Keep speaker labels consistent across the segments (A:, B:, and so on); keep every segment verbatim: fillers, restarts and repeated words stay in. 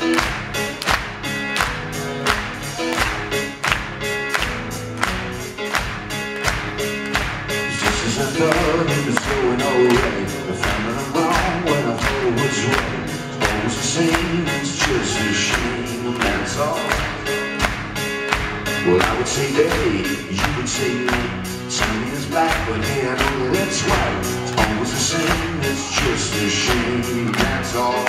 A: Just as I thought it was going alright, I found that I'm wrong when I thought it was right. It's always the same, it's just a shame, and that's all. Well, I would say day, you would say night. Sunny is black, but hey, I know that it's white. It's always the same, it's just a shame, that's all.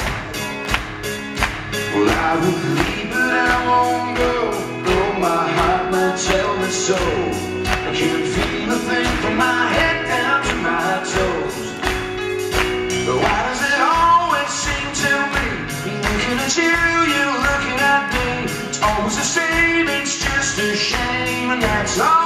A: Well, I would leave, but I won't go. Though my heart might tell me so. I can't feel a thing from my head down to my toes. But why does it always seem to me, looking at you, you're looking at me? It's always the same, it's just a shame, and that's all.